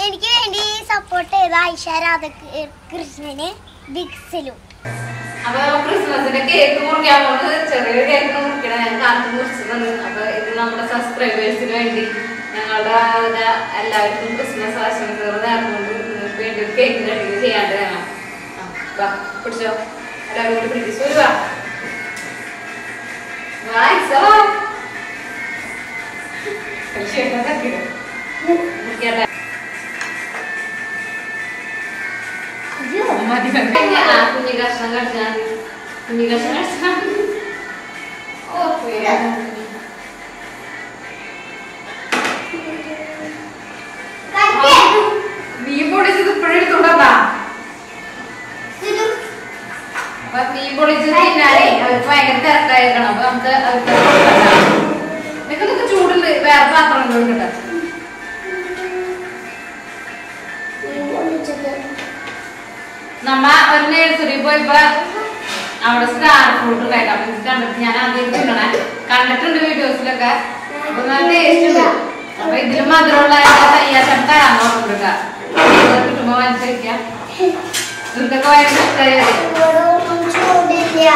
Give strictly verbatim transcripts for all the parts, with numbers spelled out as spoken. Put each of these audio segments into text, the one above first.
എനിക്ക് വേണ്ടി സപ്പോർട്ട് ചെയ്ത ഐഷ രാധാകൃഷ്ണന് ബിഗ്സിലും. അപ്പൊ ക്രിസ്മസിന്റെ കേക്ക് മുറിക്കാൻ പോകുന്നത് ചെറിയൊരു കേക്ക് മുറിക്കണം. ഞാൻ കാലത്ത് മുറിച്ചതാണ്. അപ്പൊ ഇത് നമ്മുടെ സബ്സ്ക്രൈബേഴ്സിന് വേണ്ടി ഞങ്ങളുടെ എല്ലാവർക്കും ക്രിസ്മസ് ആശംസകൾ നേർന്നുകൊണ്ട് നിങ്ങൾക്ക് വേണ്ടി ഒരു കേക്ക് റെഡി ചെയ്യാണ്ടതാണ്. വാ പിടിച്ചോ, എല്ലാവരും കൂടി പിടിച്ചു വാ വായിച്ചോ കുഞ്ഞി കഷ്ണം കടിച്ചാൽ കുഞ്ഞി കഷ്ണം കടിച്ചാൽ നീ പൊളിച്ചത് ഇപ്പോഴെടുത്തുണ്ടാ. അപ്പൊ നീ പൊളിച്ചത് തിന്നാലേ അവർക്ക് ഭയങ്കര തിരക്കായിരിക്കണം. അപ്പൊ നമുക്ക് അവർക്ക് നിനക്ക് ചൂടുണ്ട്. വേറെ പാത്രം ഉണ്ടോ? നമ്മ ഒരു നേഴ്സറി പോയപ്പോ അവിടെ സ്റ്റാർ ഫ്രൂട്ട് ഉണ്ടായിട്ട് അപ്പൊ ഇത് കണ്ടിട്ട് ഞാൻ ആദ്യം തിന്നണേ കണ്ടിട്ടുണ്ട് വീഡിയോസിലൊക്കെ. അപ്പൊ നല്ല ടേസ്റ്റ് ഉണ്ട്. അപ്പൊ ഇതില് മധുരമുള്ള തയ്യാറെടുത്ത് തരാന്ന് പറഞ്ഞിട്ടാ കിട്ടുമ്പോ മനസ്സിലാക്കാം. ഇതൊക്കെ ഭയങ്കര ഇഷ്ടമായി.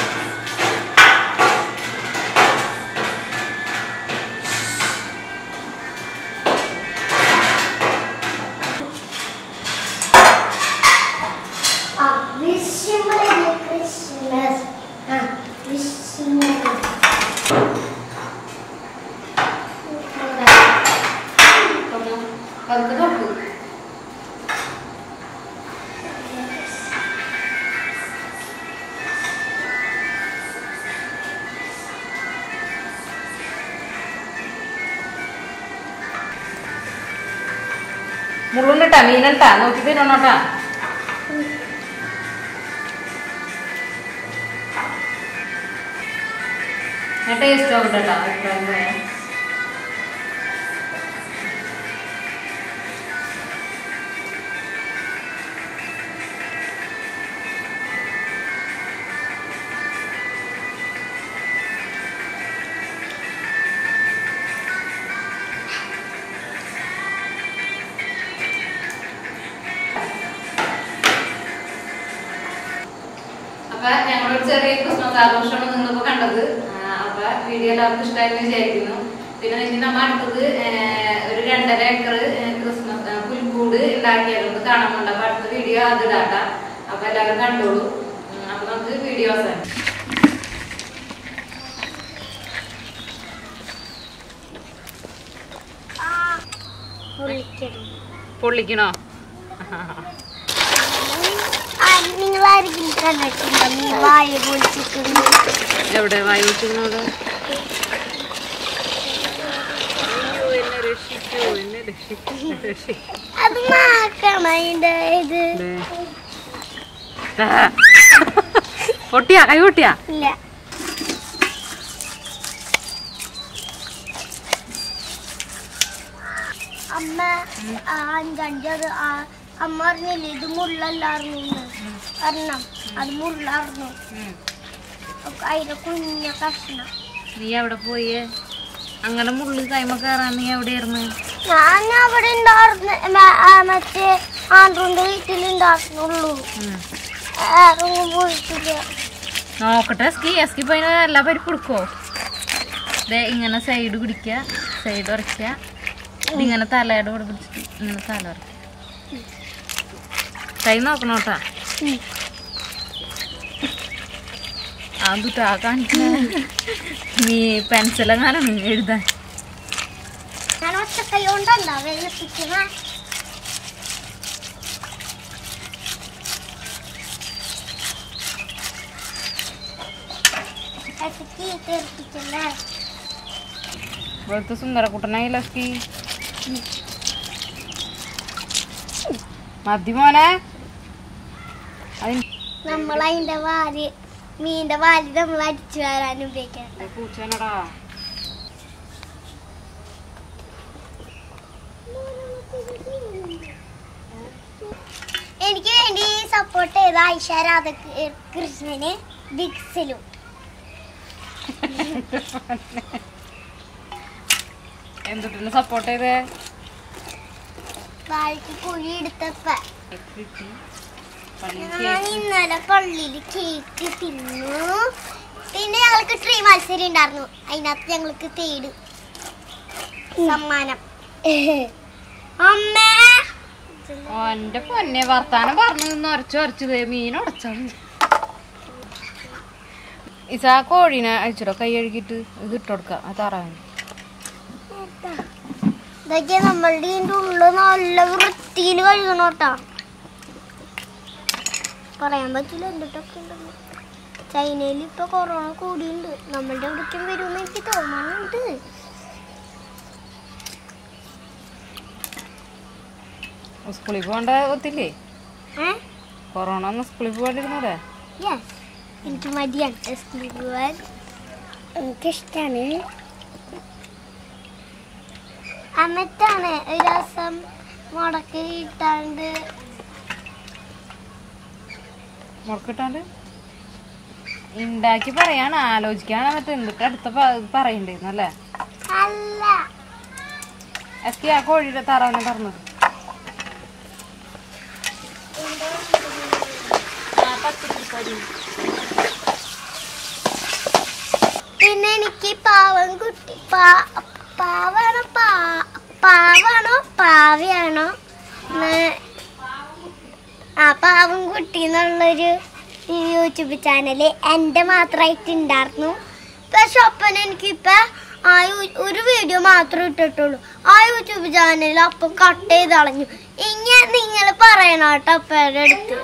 മുള്ളുണ്ടിട്ടാ മീനിട്ടാ നോക്കി തിന്നോട്ടാ. ടേസ്റ്റ് ആവട്ടെട്ടാ അഭിപ്രായം. അപ്പൊ ഞങ്ങളൊരു ചെറിയ ക്രിസ്മസ് ആഘോഷമാണ് നിങ്ങളിപ്പോ കണ്ടത്. അപ്പൊ വീഡിയോ എല്ലാവർക്കും ഇഷ്ടമായെന്ന് വിചാരിക്കുന്നു. പിന്നെ ഇനി നമ്മ അടുത്തത് ഒരു രണ്ടര ഏക്കർ ക്രിസ്മസ് പുൽക്കൂട് ഉണ്ടാക്കിയത് കാണാനുണ്ട്. അപ്പൊ അടുത്ത വീഡിയോ അത് ഇടാട്ടാ. അപ്പൊ എല്ലാവരും കണ്ടോളൂ. അപ്പൊ നമുക്ക് വീഡിയോ അവസാനം പൊള്ളിക്കണോ? എവിടെ വായ പൊളിച്ചിരുന്നോട്? പൊട്ടിയാ കൈ പൊട്ടിയാ? ഇല്ല. അമ്മ അഞ്ചത് അമ്മ പറഞ്ഞില്ലേ ഇത് മുള്ളല്ലായിരുന്നു കാരണം അത് മുള്ളായിരുന്നു. അതിന്റെ കുഞ്ഞ കഷ്ണം. നീ എവിടെ പോയേ? അങ്ങനെ മുള്ളി കൈമ കയറാൻ നീ എവിടെയായിരുന്നു? ഞാൻ അവിടെ ഉണ്ടായിരുന്നു. മറ്റേ ആൻഡ്രൂന്റെ വീട്ടിലുണ്ടായിരുന്നുള്ളൂ. പോയിട്ടില്ല. നോക്കട്ടെ എസ്കി എസ്കി പോയിന് എല്ലാ പരിപ്പ് കൊടുക്കോ? ഇങ്ങനെ സൈഡ് പിടിക്ക, സൈഡ് ഉറക്ക, ഇതിങ്ങനെ തലയുടെ കൂടെ പിടിച്ചിട്ട് ഇങ്ങനെ തല ഉറക്ക. കൈ നോക്കണോട്ടാ. അതുട്ടാ കാണിക്ക. നീ പെൻസിലെങ്ങാനും എഴുതാൻ ഞാൻ ഒറ്റക്കൈ കൊണ്ടല്ല വെള്ളപ്പിക്കണ. വെളുത്ത സുന്ദരക്കുട്ടനായി ലസ്കി. മതി മോനെ. നമ്മളതിന്റെ വാല് മീന്റെ വാല് നമ്മൾ അടിച്ചു വരാൻ ഉപയോഗിക്കാം. പൂച്ചനടാ. എനിക്ക് വേണ്ടി സപ്പോർട്ട് ചെയ്ത ഐഷ രാധാകൃഷ്ണന് ബിഗ്സിലും. എന്തുട്ടിന് സപ്പോർട്ട് ചെയ്തേ? ബാൽക്ക് കുഴി എടുത്തപ്പ ഞാൻ ഇന്നലെ പള്ളിയിൽ കേക്ക് തിന്നു. പിന്നെ ഞങ്ങൾക്ക് ട്രീ മത്സരം ഉണ്ടായിരുന്നു. അതിനകത്ത് ഞങ്ങൾക്ക് തേട് സമ്മാനം. അമ്മേ ഓന്റെ പൊന്നെ വർത്താനം പറഞ്ഞു നിന്ന് ഉരച്ചു ഉരച്ചത് മീൻ ഉടച്ചാണ്. ഇസാ കോഴീനെ അഴിച്ചിടോ കൈ കഴുകിട്ട് ഇത് ഇട്ടുകൊടുക്ക ആ താറാവിന്. ഇതൊക്കെ നമ്മളുടെ ഇതിൻ്റെ ഉള്ളു നല്ല വൃത്തിയിൽ കഴുകണോട്ടാ. പറയാൻ പറ്റില്ല എന്തിട്ടൊക്കെ ഉണ്ടെന്ന്. ചൈനയിൽ ഇപ്പൊ കൊറോണ കൂടിയുണ്ട്. നമ്മളുടെ എവിടേക്കും വരുമെന്ന് എനിക്ക് തോന്നുന്നുണ്ട്. സ്കൂളിൽ പോകേണ്ട ഒത്തില്ലേ? കൊറോണ ഒന്ന് സ്കൂളിൽ പോകേണ്ടിരുന്നൂടെ? എനിക്ക് മടിയാണ് സ്കൂളിൽ പോവാൻ. എനിക്കിഷ്ടാണ്. എന്നിട്ടാണ് ഒരു ദിവസം മുടക്ക് കിട്ടാണ്ട് മുടക്കിട്ടാണ്ട് ഉണ്ടാക്കി പറയാണ്, ആലോചിക്കാണ്. എന്നിട്ട് എന്തിട്ട് അടുത്ത പറയണ്ടേന്നല്ലേ? അല്ല എസ്കി ആ കോഴിയുടെ താറാവിനെ പറഞ്ഞത്. പിന്നെ എനിക്ക് പാവം കുട്ടി പാവാണോ പാവാണോ പാവയാണോ ആ പാവം കുട്ടി എന്നുള്ളൊരു യൂട്യൂബ് ചാനല് എൻ്റെ മാത്രമായിട്ട് ഉണ്ടായിരുന്നു. പക്ഷെ ഒപ്പം എനിക്കിപ്പോൾ ആ ഒരു വീഡിയോ മാത്രമേ ഇട്ടിട്ടുള്ളൂ. ആ യൂട്യൂബ് ചാനൽ അപ്പം കട്ട് ചെയ്ത് കളഞ്ഞു. ഇങ്ങനെ നിങ്ങൾ പറയണം കേട്ടോ അപ്പയുടെ അടുത്ത്.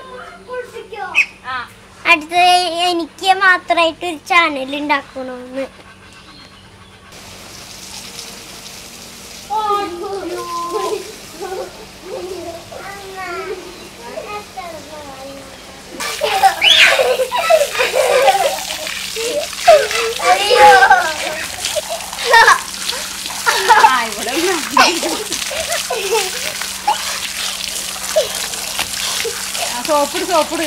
അടുത്ത് എനിക്ക് മാത്രമായിട്ട് ഒരു ചാനൽ ഉണ്ടാക്കണമെന്ന്. സോപ്പിട് സോപ്പിട്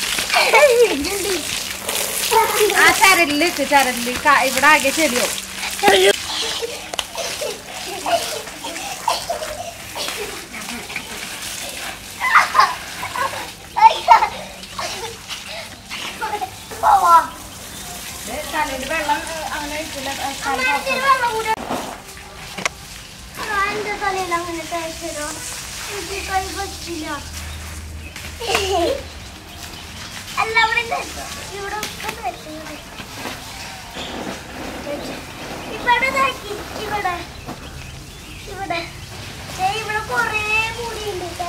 ആ ചരലില് ചരലില് ഇവിടെ ആകെ ചെടിയോ. തലയിൽ വെള്ളം അങ്ങനെ എന്റെ തലയിൽ അങ്ങനെ കഴിച്ചോ എനിക്ക് കൈ പറ്റില്ല. എല്ലാവരും ഇവിടെ ഇവിടെ ഇവിടെ ഇവിടെ ഇവിടെ കൊറേ മുടിയുണ്ട്.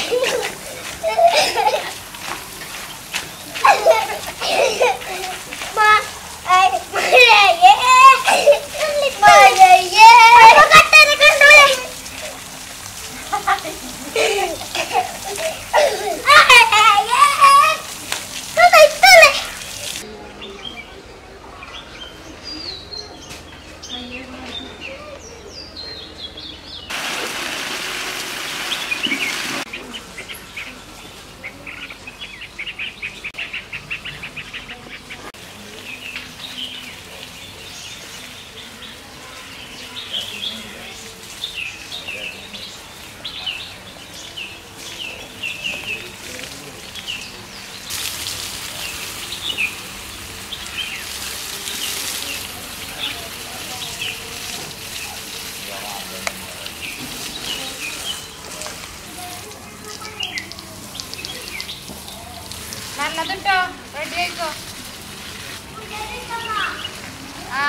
നല്ലതുണ്ടോ? റെഡി ആയിക്കോ. ആ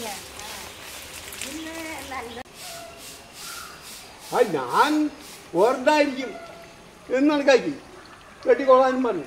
ആ ഞാൻ ഓർഡായിരിക്കും എന്ന് കണക്കാക്കി കെട്ടിക്കൊള്ളാനും പറഞ്ഞു.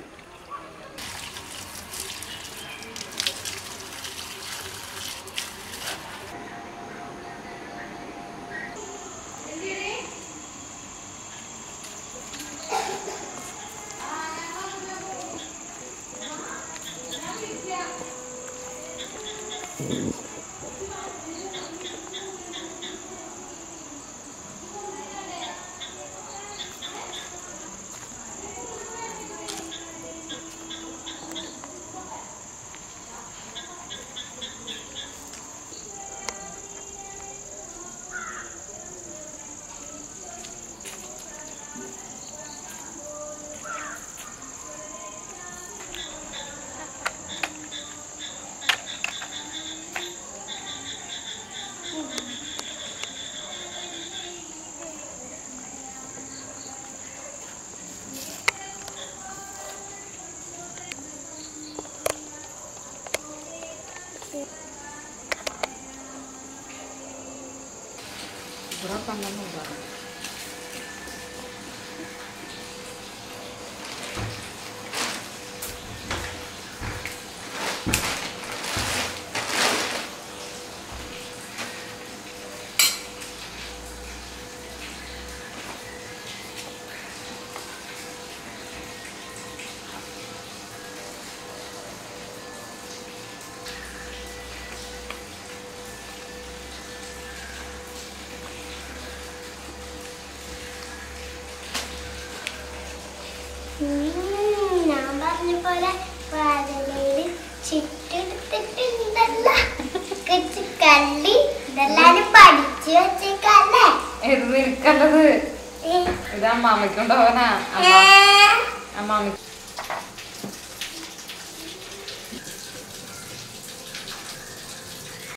Berapa lama Bang? ഞാൻ പറഞ്ഞ പോലെ വാഴയില് ചുറ്റെടുത്തിട്ടുണ്ടല്ലോ കള്ളി ഇതെല്ലാം പഠിച്ചു വെച്ചേക്കല്ലേ. ഇത് നിൽക്കേണ്ടത് ഇത് അമ്മാമ്മയ്ക്കുണ്ടാവാനാ. അമ്മാമ്മ